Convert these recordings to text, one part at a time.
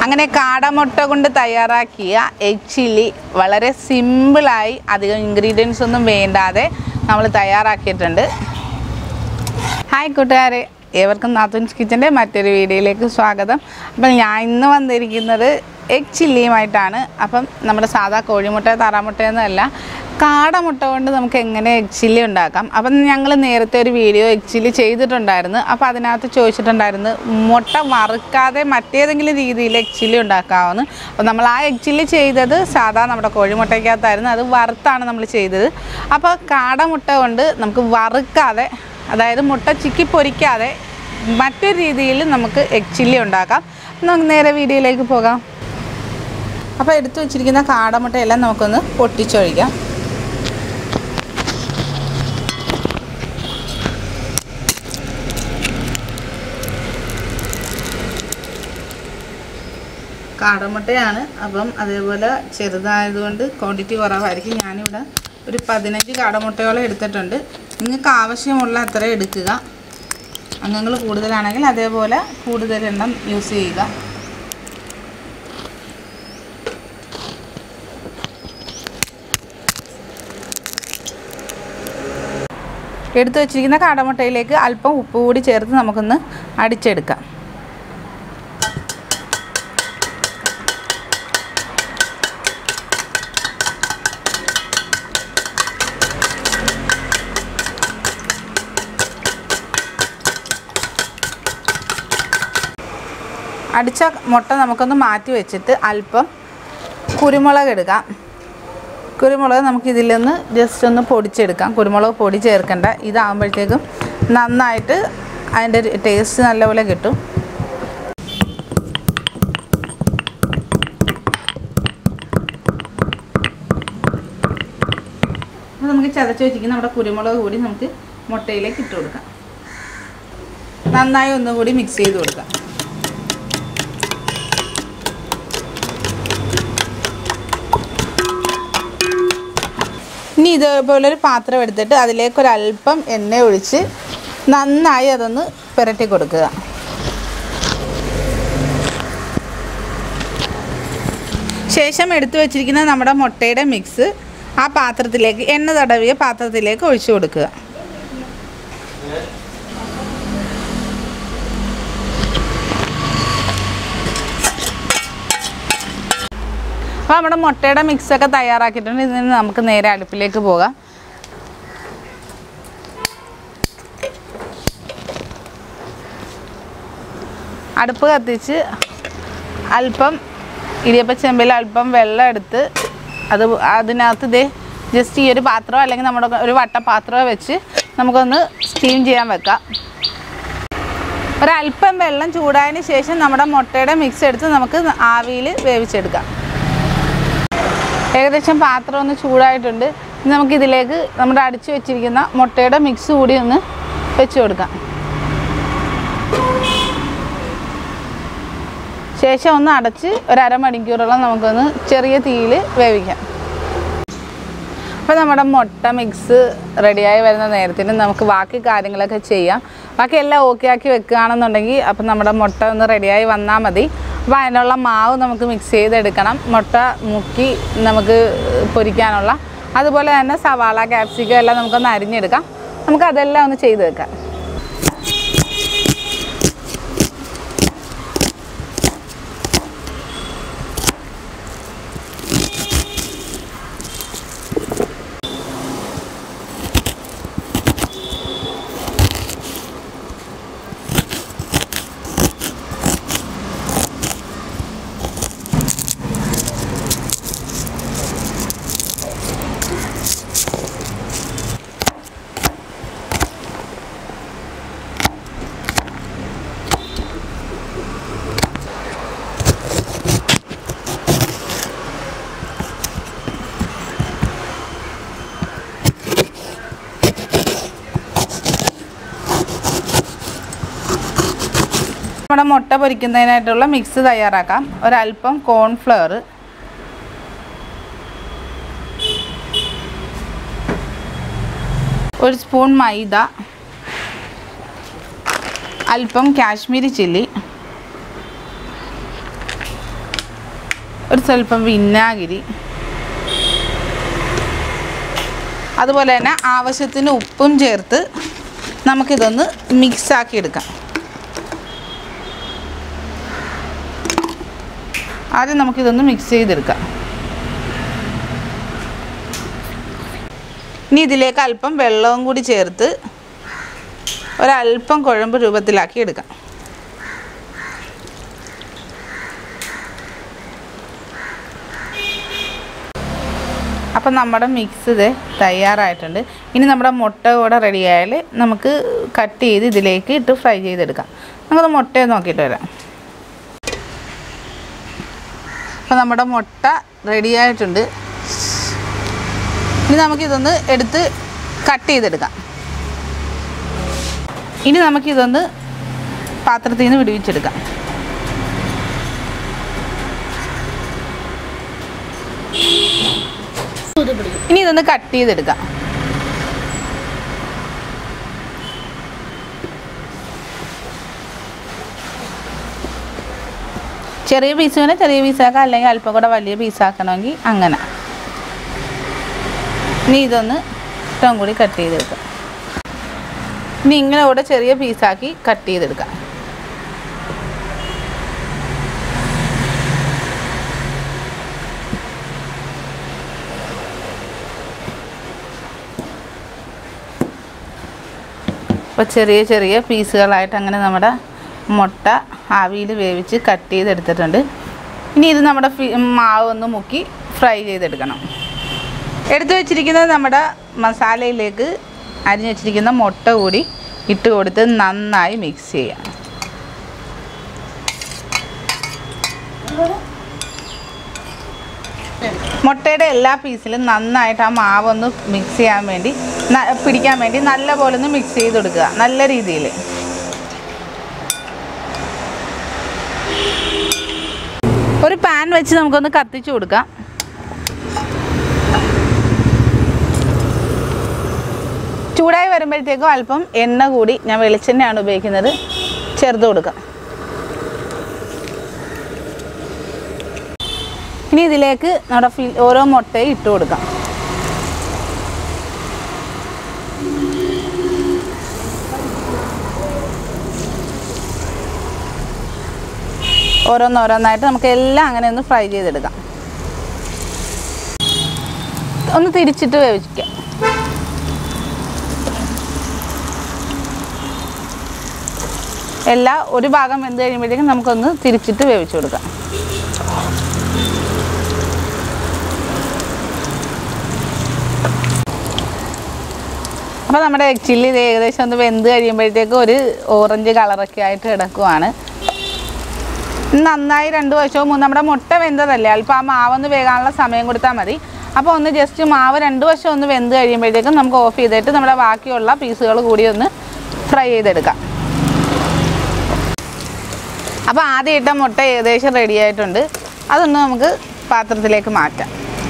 അങ്ങനെ കാടമുട്ട കൊണ്ട് തയ്യാറാക്കിയ എഗ് ചില്ലി വളരെ സിമ്പിളായി അധികം ഇൻഗ്രീഡിയൻസ് ഒന്നും വേണ്ടാതെ നമ്മൾ തയ്യാറാക്കിയിട്ടുണ്ട്. ഹായ് കൂട്ടുകാരെ, ഏവർക്കും നാത്തൂൻസ് കിച്ചൻ്റെ മറ്റൊരു വീഡിയോയിലേക്ക് സ്വാഗതം. അപ്പം ഞാൻ ഇന്ന് വന്നിരിക്കുന്നത് എഗ് ചില്ലിയുമായിട്ടാണ്. അപ്പം നമ്മുടെ സാധാ കോഴിമുട്ട താറാമുട്ടയൊന്നുമല്ല, കാടമുട്ട കൊണ്ട് നമുക്ക് എങ്ങനെ എഗ് ചില്ലി ഉണ്ടാക്കാം. അപ്പം ഞങ്ങൾ നേരത്തെ ഒരു വീഡിയോ എഗ് ചില്ലി ചെയ്തിട്ടുണ്ടായിരുന്നു. അപ്പോൾ അതിനകത്ത് ചോദിച്ചിട്ടുണ്ടായിരുന്നു മുട്ട വറുക്കാതെ മറ്റേതെങ്കിലും രീതിയിൽ എഗ് ചില്ലി ഉണ്ടാക്കാമെന്ന്. അപ്പോൾ നമ്മൾ ആ എഗ് ചില്ലി ചെയ്തത് സാധാ നമ്മുടെ കോഴിമുട്ടയ്ക്കകത്തായിരുന്നു, അത് വറുത്താണ് നമ്മൾ ചെയ്തത്. അപ്പോൾ കാടമുട്ട കൊണ്ട് നമുക്ക് വറുക്കാതെ, അതായത് മുട്ട ചിക്കി പൊരിക്കാതെ മറ്റൊരു രീതിയിൽ നമുക്ക് എഗ് ചില്ലി ഉണ്ടാക്കാം. നമുക്ക് നേരെ വീഡിയോയിലേക്ക് പോകാം. അപ്പോൾ എടുത്തു വച്ചിരിക്കുന്ന കാടമുട്ടയെല്ലാം നമുക്കൊന്ന് പൊട്ടിച്ചൊഴിക്കാം. കാടമുട്ടയാണ്, അപ്പം അതേപോലെ ചെറുതായതുകൊണ്ട് ക്വാണ്ടിറ്റി കുറവായിരിക്കും. ഞാനിവിടെ ഒരു 15 കാടമുട്ടയോളം എടുത്തിട്ടുണ്ട്. നിങ്ങൾക്ക് ആവശ്യമുള്ള അത്ര എടുക്കുക. അംഗങ്ങൾ കൂടുതലാണെങ്കിൽ അതേപോലെ കൂടുതലെണ്ണം യൂസ് ചെയ്യുക. എടുത്തു വച്ചിരിക്കുന്ന കാടമുട്ടയിലേക്ക് അല്പം ഉപ്പ് കൂടി ചേർത്ത് നമുക്കൊന്ന് അടിച്ചെടുക്കാം. അടിച്ച മുട്ട നമുക്കൊന്ന് മാറ്റി വെച്ചിട്ട് അല്പം കുരുമുളക് എടുക്കാം. കുരുമുളക് നമുക്കിതിൽ നിന്ന് ജസ്റ്റ് ഒന്ന് പൊടിച്ചെടുക്കാം. കുരുമുളക് പൊടി ചേർക്കേണ്ട, ഇതാകുമ്പോഴത്തേക്കും നന്നായിട്ട് അതിൻ്റെ ടേസ്റ്റ് നല്ലപോലെ കിട്ടും. അപ്പോൾ നമുക്ക് ചതച്ച് വെച്ചിരിക്കുന്ന നമ്മുടെ കുരുമുളക് കൂടി നമുക്ക് മുട്ടയിലേക്ക് ഇട്ട് കൊടുക്കാം. നന്നായി ഒന്നുകൂടി മിക്സ് ചെയ്ത് കൊടുക്കാം. ഇനി ഇതേപോലൊരു പാത്രം എടുത്തിട്ട് അതിലേക്കൊരല്പം എണ്ണ ഒഴിച്ച് നന്നായി അതൊന്ന് പുരട്ടി കൊടുക്കുക. ശേഷം എടുത്തു വച്ചിരിക്കുന്ന നമ്മുടെ മുട്ടയുടെ മിക്സ് ആ പാത്രത്തിലേക്ക്, എണ്ണ തടവിയ പാത്രത്തിലേക്ക് ഒഴിച്ചു കൊടുക്കുക. അപ്പോൾ നമ്മുടെ മുട്ടയുടെ മിക്സൊക്കെ തയ്യാറാക്കിയിട്ടുണ്ട്. ഇതിൽ നിന്ന് നമുക്ക് നേരെ അടുപ്പിലേക്ക് പോകാം. അടുപ്പ് കത്തിച്ച് അല്പം ഇടിയപ്പച്ചെമ്പിൽ അല്പം വെള്ളം എടുത്ത് അതിനകത്ത് ഇതേ ജസ്റ്റ് ഈ ഒരു പാത്രമോ അല്ലെങ്കിൽ നമ്മുടെ ഒരു വട്ടപാത്രമോ വെച്ച് നമുക്കൊന്ന് സ്റ്റീം ചെയ്യാൻ വെക്കാം. ഒരല്പം വെള്ളം ചൂടായതിന് ശേഷം നമ്മുടെ മുട്ടയുടെ മിക്സ് എടുത്ത് നമുക്ക് ആവിയിൽ വേവിച്ചെടുക്കാം. ഏകദേശം പാത്രം ഒന്ന് ചൂടായിട്ടുണ്ട്. നമുക്കിതിലേക്ക് നമ്മുടെ അടിച്ചു വെച്ചിരിക്കുന്ന മുട്ടയുടെ മിക്സ് കൂടി ഒന്ന് വെച്ച് കൊടുക്കാം. ശേഷം ഒന്ന് അടച്ച് ഒരു അരമണിക്കൂറോളം നമുക്കൊന്ന് ചെറിയ തീയിൽ വേവിക്കാം. അപ്പോൾ നമ്മുടെ മുട്ട മിക്സ് റെഡിയായി വരുന്ന നേരത്തിന് നമുക്ക് ബാക്കി കാര്യങ്ങളൊക്കെ ചെയ്യാം. ബാക്കി എല്ലാം ഓക്കെ ആക്കി വെക്കുകയാണെന്നുണ്ടെങ്കിൽ അപ്പം നമ്മുടെ മുട്ട ഒന്ന് റെഡിയായി വന്നാൽ മതി. അപ്പോൾ അതിനുള്ള മാവ് നമുക്ക് മിക്സ് ചെയ്തെടുക്കണം. മുട്ട മുക്കി നമുക്ക് പൊരിക്കാനുള്ള, അതുപോലെ തന്നെ സവാള, ക്യാപ്സിക്കം എല്ലാം നമുക്കൊന്ന് അരിഞ്ഞെടുക്കാം. നമുക്കതെല്ലാം ഒന്ന് ചെയ്ത് വെക്കാം. നമ്മുടെ മുട്ട പൊരിക്കുന്നതിനായിട്ടുള്ള മിക്സ് തയ്യാറാക്കാം. ഒരല്പം കോൺഫ്ലവർ, ഒരു സ്പൂൺ മൈദ, അല്പം കാശ്മീരി ചില്ലി, ഒരു സ്വല്പം വിനാഗിരി, അതുപോലെ തന്നെ ആവശ്യത്തിന് ഉപ്പും ചേർത്ത് നമുക്കിതൊന്ന് മിക്സാക്കി എടുക്കാം. ആദ്യം നമുക്കിതൊന്ന് മിക്സ് ചെയ്തെടുക്കാം. ഇനി ഇതിലേക്ക് അല്പം വെള്ളവും കൂടി ചേർത്ത് ഒരല്പം കുഴമ്പ് രൂപത്തിലാക്കി എടുക്കാം. അപ്പം നമ്മുടെ മിക്സ് ഇത് തയ്യാറായിട്ടുണ്ട്. ഇനി നമ്മുടെ മുട്ട കൂടെ റെഡി ആയാൽ നമുക്ക് കട്ട് ചെയ്ത് ഇതിലേക്ക് ഇട്ട് ഫ്രൈ ചെയ്തെടുക്കാം. നമുക്കത് മുട്ടയെ നോക്കിയിട്ട് വരാം. അപ്പോൾ നമ്മുടെ മുട്ട റെഡി ആയിട്ടുണ്ട്. ഇനി നമുക്കിതൊന്ന് എടുത്ത് കട്ട് ചെയ്തെടുക്കാം. ഇനി നമുക്കിതൊന്ന് പാത്രത്തിൽ നിന്ന് വിടുവിച്ചെടുക്കാം. ഇനി ഇതൊന്ന് കട്ട് ചെയ്തെടുക്കാം. ചെറിയ പീസ് വേണേൽ ചെറിയ പീസാക്കാം, അല്ലെങ്കിൽ അല്പം കൂടെ വലിയ പീസാക്കണമെങ്കിൽ അങ്ങനെ. ഇനി ഇതൊന്ന് ഇഷ്ടം കൂടി കട്ട് ചെയ്തെടുക്കാം. ഇനി ഇങ്ങനെ കൂടെ ചെറിയ പീസാക്കി കട്ട് ചെയ്തെടുക്കാം. അപ്പോൾ ചെറിയ ചെറിയ പീസുകളായിട്ട് അങ്ങനെ നമ്മുടെ മുട്ട ആവിയിൽ വേവിച്ച് കട്ട് ചെയ്തെടുത്തിട്ടുണ്ട്. ഇനി ഇത് നമ്മുടെ മാവ് ഒന്ന് മുക്കി ഫ്രൈ ചെയ്തെടുക്കണം. എടുത്തു വെച്ചിരിക്കുന്നത് നമ്മുടെ മസാലയിലേക്ക് അരിഞ്ഞു വെച്ചിരിക്കുന്ന മുട്ട കൂടി ഇട്ട് കൊടുത്ത് നന്നായി മിക്സ് ചെയ്യാം. മുട്ടയുടെ എല്ലാ പീസിലും നന്നായിട്ട് ആ മാവൊന്ന് മിക്സ് ചെയ്യാൻ വേണ്ടി പിടിക്കാൻ വേണ്ടി നല്ല പോലെ ഒന്ന് മിക്സ് ചെയ്ത് കൊടുക്കുക, നല്ല രീതിയിൽ. ഒരു പാൻ വെച്ച് നമുക്കൊന്ന് കത്തിച്ചു കൊടുക്കാം. ചൂടായി വരുമ്പോഴത്തേക്കും അല്പം എണ്ണ കൂടി, ഞാൻ വെളിച്ചെണ്ണയാണ് ഉപയോഗിക്കുന്നത്, ചേർത്ത് കൊടുക്കാം. ഇനി ഇതിലേക്ക് നമ്മുടെ ഓരോ മുട്ടയും ഇട്ട് കൊടുക്കാം. ഓരോന്നോരോന്നായിട്ട് നമുക്ക് എല്ലാം അങ്ങനെ ഒന്ന് ഫ്രൈ ചെയ്തെടുക്കാം. ഒന്ന് തിരിച്ചിട്ട് വേവിക്കാം. എല്ലാം ഒരു ഭാഗം വെന്ത് കഴിയുമ്പോഴത്തേക്കും നമുക്കൊന്ന് തിരിച്ചിട്ട് വേവിച്ചു കൊടുക്കാം. അപ്പോൾ നമ്മുടെ എഗ് ചില്ലി ഇത് ഏകദേശം ഒന്ന് വെന്ത് കഴിയുമ്പോഴത്തേക്കും ഒരു ഓറഞ്ച് കളറൊക്കെ ആയിട്ട് കിടക്കുവാണ്. നന്നായി 2 വശവും നമ്മുടെ മുട്ട വെന്തതല്ലേ, അല്പം ആ മാവൊന്ന് വേകാനുള്ള സമയം കൊടുത്താൽ മതി. അപ്പോൾ ഒന്ന് ജസ്റ്റ് മാവ് 2 വശം ഒന്ന് വെന്ത് കഴിയുമ്പോഴത്തേക്കും നമുക്ക് ഓഫ് ചെയ്തിട്ട് നമ്മുടെ ബാക്കിയുള്ള പീസുകൾ കൂടി ഒന്ന് ഫ്രൈ ചെയ്തെടുക്കാം. അപ്പോൾ ആദ്യം ഇട്ട മുട്ട ഏകദേശം റെഡി ആയിട്ടുണ്ട്. അതൊന്ന് നമുക്ക് പാത്രത്തിലേക്ക് മാറ്റാം.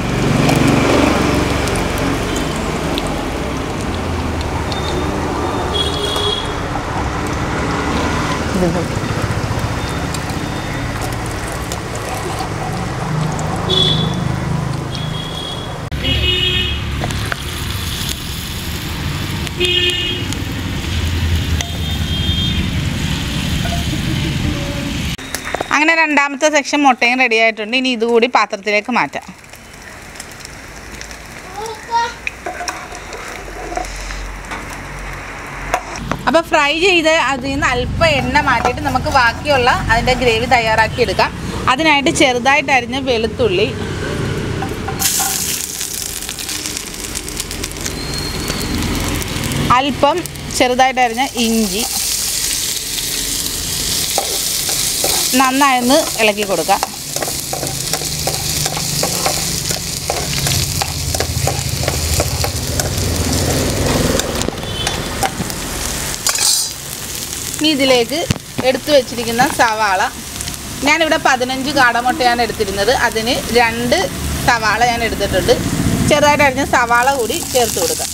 അങ്ങനെ രണ്ടാമത്തെ സെക്ഷൻ മുട്ടയും റെഡി ആയിട്ടുണ്ട്. ഇനി ഇതുകൂടി പാത്രത്തിലേക്ക് മാറ്റാം. അപ്പോൾ ഫ്രൈ ചെയ്ത് അതിൽ നിന്ന് അല്പം എണ്ണ മാറ്റിയിട്ട് നമുക്ക് ബാക്കിയുള്ള അതിൻ്റെ ഗ്രേവി തയ്യാറാക്കി എടുക്കാം. അതിനായിട്ട് ചെറുതായിട്ട് അരിഞ്ഞ വെളുത്തുള്ളി, അല്പം ചെറുതായിട്ട് അരിഞ്ഞ ഇഞ്ചി നന്നായി ഒന്ന് ഇളക്കി കൊടുക്കാം. ഇനി ഇതിലേക്ക് എടുത്തു വെച്ചിരിക്കുന്ന സവാള, ഞാനിവിടെ 15 കാടമുട്ടയാണ് എടുത്തിരുന്നത്, അതിന് 2 സവാള ഞാൻ എടുത്തിട്ടുണ്ട്. ചെറുതായിട്ട് അരിഞ്ഞ സവാള കൂടി ചേർത്ത് കൊടുക്കാം.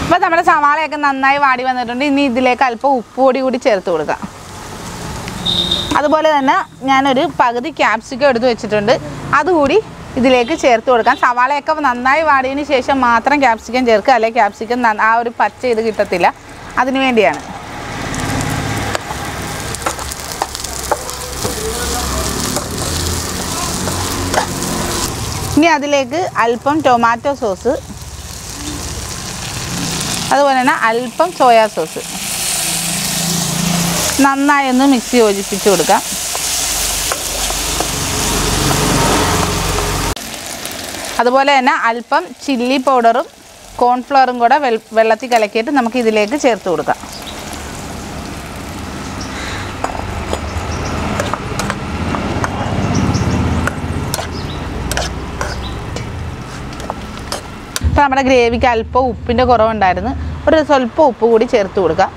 അപ്പോൾ നമ്മുടെ സവാളയൊക്കെ നന്നായി വാടി വന്നിട്ടുണ്ട്. ഇനി ഇതിലേക്ക് അല്പം ഉപ്പുപൊടി കൂടി ചേർത്ത് കൊടുക്കാം. അതുപോലെ തന്നെ ഞാനൊരു പകുതി ക്യാപ്സിക്കം എടുത്ത് വെച്ചിട്ടുണ്ട്, അതുകൂടി ഇതിലേക്ക് ചേർത്ത് കൊടുക്കാം. സവാളയൊക്കെ നന്നായി വാടിയതിന് ശേഷം മാത്രം ക്യാപ്സിക്കം ചേർക്കുക, അല്ലെങ്കിൽ ക്യാപ്സിക്കം ആ ഒരു പച്ച ഇത് കിട്ടത്തില്ല. അതിനു വേണ്ടിയാണ്. ഇനി അതിലേക്ക് അല്പം ടൊമാറ്റോ സോസ്, അതുപോലെ തന്നെ അല്പം സോയാ സോസ് നന്നായി ഒന്ന് മിക്സ് യോജിപ്പിച്ച് കൊടുക്കാം. അതുപോലെ തന്നെ അല്പം ചില്ലി പൗഡറും കോൺഫ്ലവറും കൂടെ വെള്ളത്തിൽ കലക്കിയിട്ട് നമുക്ക് ഇതിലേക്ക് ചേർത്ത് കൊടുക്കാം. അപ്പോൾ നമ്മുടെ ഗ്രേവിക്ക് അല്പം ഉപ്പിൻ്റെ കുറവുണ്ടായിരുന്നു, ഒരു സ്വല്പം ഉപ്പ് കൂടി ചേർത്ത് കൊടുക്കാം.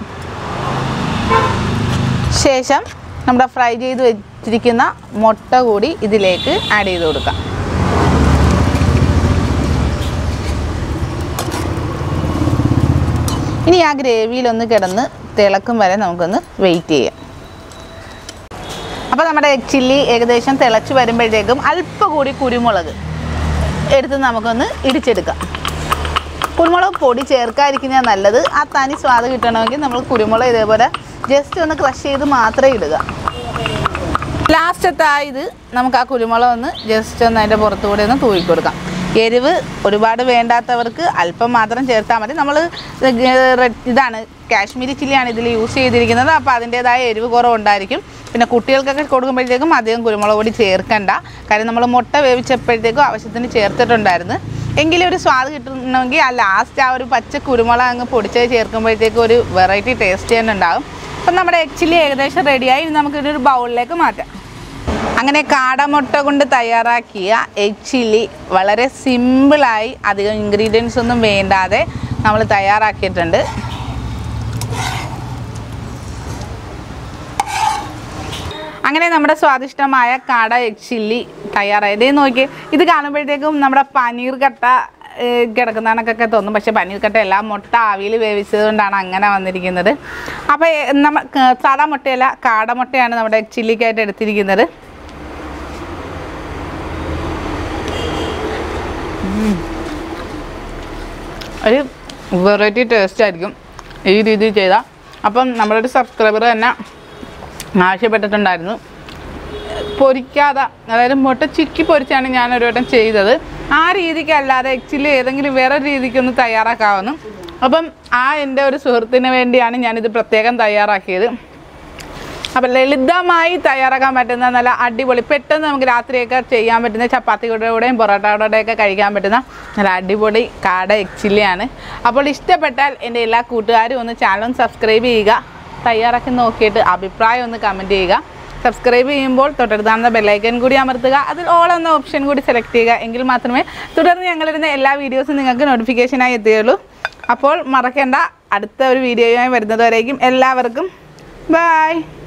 ശേഷം നമ്മുടെ ഫ്രൈ ചെയ്ത് വെച്ചിരിക്കുന്ന മുട്ട കൂടി ഇതിലേക്ക് ആഡ് ചെയ്ത് കൊടുക്കാം. ഇനി ആ ഗ്രേവിയിലൊന്ന് കിടന്ന് തിളക്കും വരെ നമുക്കൊന്ന് വെയിറ്റ് ചെയ്യാം. അപ്പോൾ നമ്മുടെ എഗ് ചില്ലി ഏകദേശം തിളച്ച് വരുമ്പോഴത്തേക്കും അല്പം കൂടി കുരുമുളക് എടുത്ത് നമുക്കൊന്ന് ഇടിച്ചെടുക്കാം. കുരുമുളക് പൊടി ചേർക്കാതിരിക്കുന്നതാണ് നല്ലത്. ആ തനി സ്വാദ് കിട്ടണമെങ്കിൽ നമ്മൾ കുരുമുളക് ഇതേപോലെ ജസ്റ്റ് ഒന്ന് ക്രഷ് ചെയ്ത് മാത്രമേ ഇടുക. ലാസ്റ്റത്തായത് നമുക്ക് ആ കുരുമുളക് ഒന്ന് ജസ്റ്റ് ഒന്ന് അതിൻ്റെ പുറത്തുകൂടെ ഒന്ന് തൂക്കി കൊടുക്കാം. എരിവ് ഒരുപാട് വേണ്ടാത്തവർക്ക് അല്പം മാത്രം ചേർത്താൽ മതി. നമ്മൾ ഇതാണ് കാശ്മീരി ചില്ലിയാണ് ഇതിൽ യൂസ് ചെയ്തിരിക്കുന്നത്, അപ്പോൾ അതിൻ്റേതായ എരിവ് കുറവുണ്ടായിരിക്കും. പിന്നെ കുട്ടികൾക്കൊക്കെ കൊടുക്കുമ്പോഴത്തേക്കും അധികം കുരുമുളക് പൊടി ചേർക്കണ്ട, കാര്യം നമ്മൾ മുട്ട വേവിച്ചപ്പോഴത്തേക്കും ആവശ്യത്തിന് ചേർത്തിട്ടുണ്ടായിരുന്നു. എങ്കിലും ഒരു സ്വാദ് കിട്ടണമെങ്കിൽ ആ ലാസ്റ്റ് ആ ഒരു പച്ച കുരുമുളക് അങ്ങ് പൊടിച്ചത് ചേർക്കുമ്പോഴത്തേക്കും ഒരു വെറൈറ്റി ടേസ്റ്റ് തന്നെ ഉണ്ടാകും. അപ്പം നമ്മുടെ എഗ് ചില്ലി ഏകദേശം റെഡിയായി. നമുക്കിതൊരു ബൗളിലേക്ക് മാറ്റാം. അങ്ങനെ കാടമുട്ട കൊണ്ട് തയ്യാറാക്കിയ എഗ് ചില്ലി വളരെ സിമ്പിളായി അധികം ഇൻഗ്രീഡിയൻസ് ഒന്നും വേണ്ടാതെ നമ്മൾ തയ്യാറാക്കിയിട്ടുണ്ട്. അങ്ങനെ നമ്മുടെ സ്വാദിഷ്ടമായ കാട എഗ് ചില്ലി തയ്യാറായി. ഇതേ നോക്കി, ഇത് കാണുമ്പോഴത്തേക്കും നമ്മുടെ പനീർ കട്ട കിടക്കുന്നതൊക്കെ തോന്നും, പക്ഷേ പനീർ കട്ട എല്ലാം മുട്ട ആവിയിൽ വേവിച്ചത് കൊണ്ടാണ് അങ്ങനെ വന്നിരിക്കുന്നത്. അപ്പോൾ സാധാ മുട്ടയല്ല, കാടമുട്ടയാണ് നമ്മുടെ എഗ് ചില്ലിക്കായിട്ട് എടുത്തിരിക്കുന്നത്. ഒരു വെറൈറ്റി ടേസ്റ്റ് ആയിരിക്കും ഈ രീതിയിൽ ചെയ്താൽ. അപ്പം നമ്മളൊരു സബ്സ്ക്രൈബർ തന്നെ ആവശ്യപ്പെട്ടിട്ടുണ്ടായിരുന്നു പൊരിക്കാതെ, അതായത് മുട്ട ചിക്കി പൊരിച്ചാണ് ഞാനൊരു വട്ടം ചെയ്തത്. ആ രീതിക്കല്ലാതെ ആക്ച്വലി ഏതെങ്കിലും വേറെ രീതിക്കൊന്ന് തയ്യാറാക്കാവുന്നു. അപ്പം എൻ്റെ ഒരു സുഹൃത്തിന് വേണ്ടിയാണ് ഞാനിത് പ്രത്യേകം തയ്യാറാക്കിയത്. അപ്പം ലളിതമായി തയ്യാറാക്കാൻ പറ്റുന്ന നല്ല അടിപൊളി, പെട്ടെന്ന് നമുക്ക് രാത്രിയൊക്കെ ചെയ്യാൻ പറ്റുന്ന, ചപ്പാത്തിയുടെയും പൊറോട്ടയുടെയൊക്കെ കഴിക്കാൻ പറ്റുന്ന നല്ല അടിപൊളി കാട എഗ് ചില്ലിയാണ്. അപ്പോൾ ഇഷ്ടപ്പെട്ടാൽ എൻ്റെ എല്ലാ കൂട്ടുകാരും ഒന്ന് ചാനൽ സബ്സ്ക്രൈബ് ചെയ്യുക, തയ്യാറാക്കി നോക്കിയിട്ട് അഭിപ്രായം ഒന്ന് കമൻറ്റ് ചെയ്യുക. സബ്സ്ക്രൈബ് ചെയ്യുമ്പോൾ തൊട്ടടുത്താകുന്ന ബെല്ലൈക്കൻ കൂടി അമർത്തുക, അതിൽ ഓൾ എന്ന ഓപ്ഷൻ കൂടി സെലക്ട് ചെയ്യുക. എങ്കിൽ മാത്രമേ തുടർന്ന് ഞങ്ങളിടുന്ന എല്ലാ വീഡിയോസും നിങ്ങൾക്ക് നോട്ടിഫിക്കേഷനായി എത്തുകയുള്ളൂ. അപ്പോൾ മറക്കേണ്ട, അടുത്ത ഒരു വീഡിയോയുമായി വരുന്നതുവരേക്കും എല്ലാവർക്കും ബൈ.